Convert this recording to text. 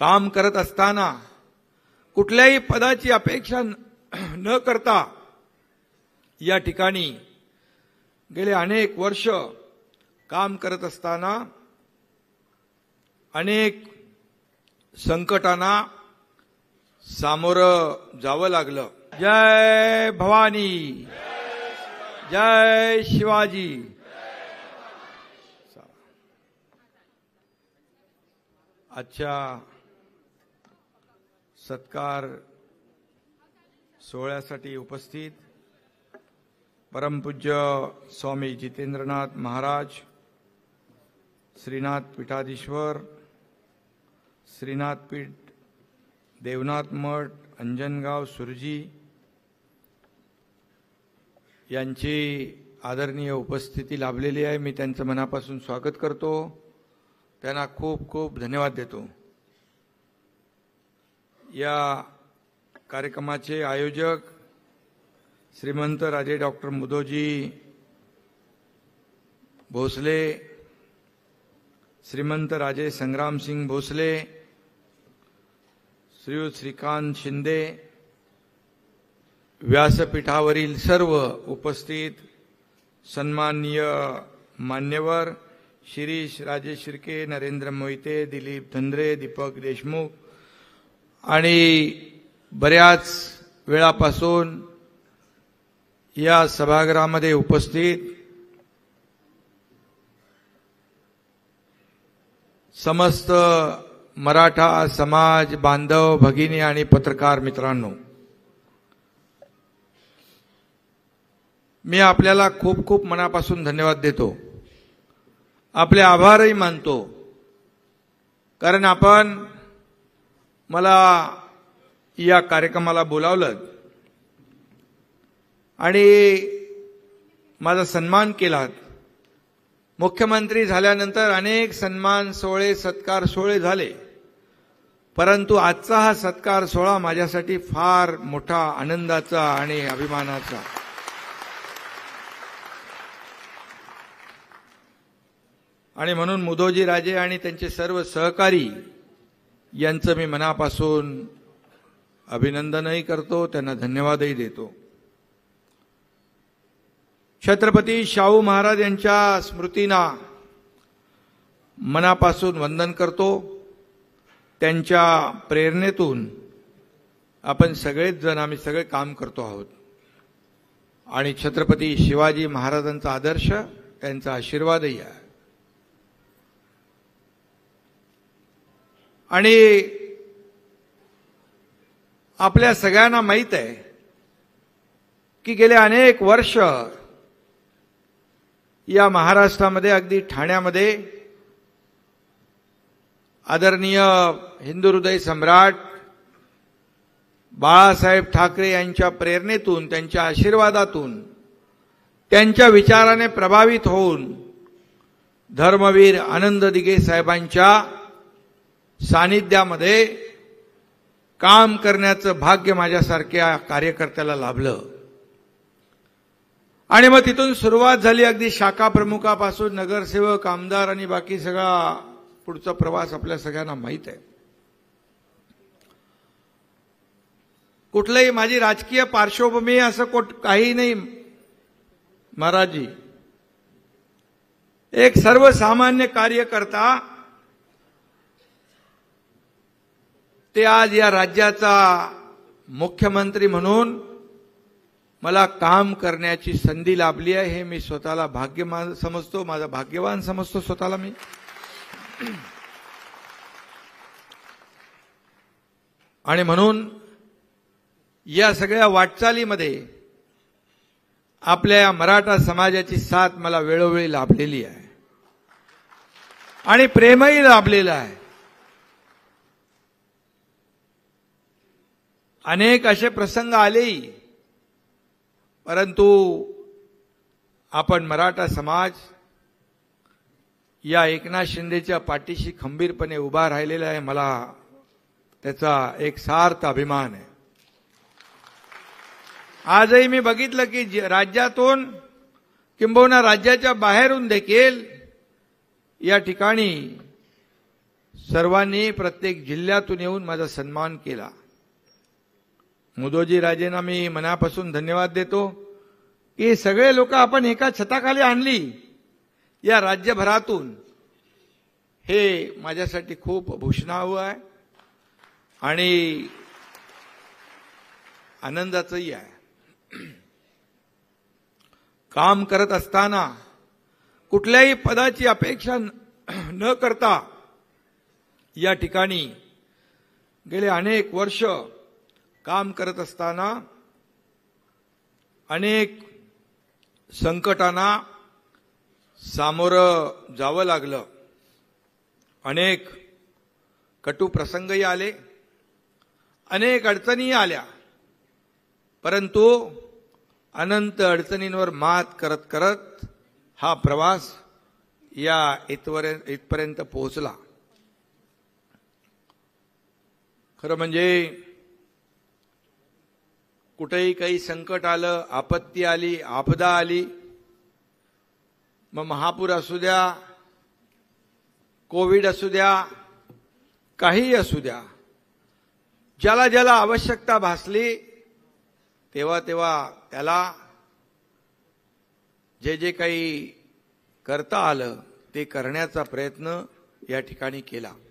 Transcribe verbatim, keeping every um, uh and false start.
काम करत असताना कुठल्याही पदाची अपेक्षा न करता या ठिकाणी गेले अनेक वर्ष काम करत असताना अनेक संकटांना सामोरं जावं लागलं. जय भवानी, जय शिवाजी. आजच्या सत्कार सोहळ्यासाठी उपस्थित परमपूज्य स्वामी जितेंद्रनाथ महाराज, श्रीनाथ पीठाधीश्वर, श्रीनाथ पीठ देवनाथ मठ अंजनगाव सुरजी यांची आदरणीय उपस्थिती लाभलेली आहे. मी त्यांचं मनापासून स्वागत करतो. त्यांना खूप खूप धन्यवाद देतो. या कार्यक्रमाचे आयोजक श्रीमंत राजे डॉक्टर मुदोजी भोसले, श्रीमंत राजे संग्रामसिंग भोसले, श्रीयुत श्रीकांत शिंदे, व्यासपीठावरील सर्व उपस्थित सन्माननीय मान्यवर शिरीष राजे शिर्के, नरेंद्र मोहिते, दिलीप धंद्रे, दीपक देशमुख आणि बऱ्याच वेळापासून या सभागृहामध्ये उपस्थित समस्त मराठा समाज बांधव भगिनी आणि पत्रकार मित्रांनो, मी आपल्याला खूप खूप मनापासून धन्यवाद देतो. आपले आभारही मानतो. कारण आपण मला या कार्यक्रमाला बोलावलं आणि माझा सन्मान केलात. मुख्यमंत्री झाल्यानंतर अनेक सन्मान सोहळे सत्कार सोहळे झाले, परंतु आजचा हा सत्कार सोहळा माझ्यासाठी फार मोठा आनंदाचा आणि अभिमानाचा. आणि म्हणून मुदोजी राजे आणि त्यांचे सर्व सहकारी यांचं मी मनापासून अभिनंदनही करतो, त्यांना धन्यवादही देतो. छत्रपती शाहू महाराज यांच्या स्मृतींना मनापासून वंदन करतो. त्यांच्या प्रेरणेतून आपण सगळेच जण आम्ही सगळे काम करतो आहोत आणि छत्रपती शिवाजी महाराजांचा आदर्श, त्यांचा आशीर्वादही आहे. आणि आपल्या सगळ्यांना माहीत आहे की गेले अनेक वर्ष या महाराष्ट्रामध्ये, अगदी ठाण्यामध्ये आदरणीय हिंदू हृदय सम्राट बाळासाहेब ठाकरे यांच्या प्रेरणेतून, त्यांच्या आशीर्वादातून, त्यांच्या विचाराने प्रभावित होऊन धर्मवीर आनंद दिघे साहेबांच्या सानिध्यामध्ये काम करण्याचं भाग्य माझ्यासारख्या कार्यकर्त्याला लाभलं. आणि मग तिथून सुरुवात झाली. अगदी शाखा प्रमुखापासून नगरसेवक, आमदार आणि बाकी सगळा पुढचा प्रवास आपल्या सगळ्यांना माहीत आहे. कुठलंही माझी राजकीय पार्श्वभूमी असं कोट काही नाही महाराजजी. एक सर्वसामान्य कार्यकर्ता, ते आज या राज्याचा मुख्यमंत्री म्हणून मला काम करण्याची संधी लाभली आहे. हे मी स्वतःला भाग्यवान समजतो, माझा भाग्यवान समजतो स्वतःला मी. आणि म्हणून या सगळ्या वाटचालीमध्ये आपल्या मराठा समाजाची साथ मला वेळोवेळी लाभलेली आहे आणि प्रेमही लाभलेलं आहे. अनेक असे प्रसंग आलेही, परंतु आपण मराठा समाज या एकनाथ शिंदेच्या पाठीशी खंबीरपणे उभा राहिलेला आहे. मला त्याचा एक सार्थ अभिमान आहे. आजही मी बघितलं की राज्यातून किंबहुना राज्याच्या बाहेरून देखील या ठिकाणी सर्वांनी प्रत्येक जिल्ह्यातून येऊन माझा सन्मान केला. मुदोजी राजेंना मी मनापासून धन्यवाद देतो की हे सगळे लोक आपण एका छताखाली आणली या राज्यभरातून. हे माझ्यासाठी खूप भूषणावं आहे आणि आनंदाचंही आहे. काम करत असताना कुठल्याही पदाची अपेक्षा न करता या ठिकाणी गेले अनेक वर्ष काम करत असताना अनेक संकटांना सामोरं जावं लागलं. अनेक कटू प्रसंगही आले, अनेक अडचणीही आल्या, परंतु अनंत अडचणींवर मात करत करत हा प्रवास या इथपर्यंत पोहोचला. खरं म्हणजे कुठेही काही संकट आलं, आपत्ती आली, आपदा आली, मग महापूर असू द्या, कोविड असू द्या, काहीही असू द्या, ज्याला ज्याला आवश्यकता भासली तेव्हा तेव्हा त्याला जे जे काही करता आलं ते करण्याचा प्रयत्न या ठिकाणी केला.